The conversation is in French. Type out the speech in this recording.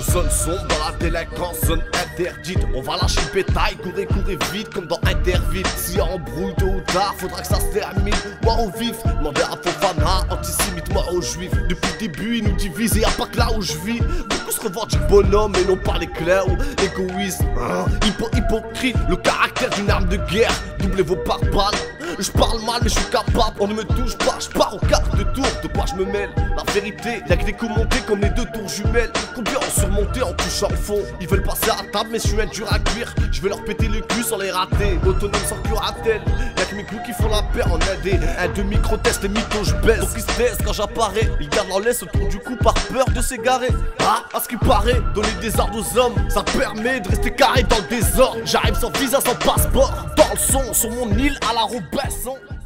Zone sombre dans la délinquance, zone interdite. On va lâcher le bétail, courez vite comme dans Interville. Si y a embrouille tôt ou tard, faudra que ça se termine. Mort au vif, demandez à Fofana, antisémite, mort aux juifs. Depuis le début, ils nous divisent et y'a pas que là où je vis. Beaucoup se revendiquent bonhomme et non pas l'éclair ou égoïste. Hypocrite, le caractère d'une arme de guerre. Doublez vos pare-balles. Je parle mal mais je suis capable, on ne me touche pas, je pars au quart de tour, de quoi je me mêle. La vérité, y'a que des coups montés comme les deux tours jumelles. Combien ont surmonté en touchant au fond. Ils veulent passer à table mais je suis un dur à cuire. Je vais leur péter le cul sans les rater. Autonome sans curatelle, y'a que mes coups qui font la paire en indé. Un demi-micro-test, les mythos je baisse. Donc ils se taisent quand j'apparais, ils gardent leur laisse autour du cou par peur de s'égarer. Ah, à ce qui paraît, donner des ordres aux hommes, ça permet de rester carré dans le désordre. J'arrive sans visa, sans passeport, dans le son, sur mon île à la Robinson.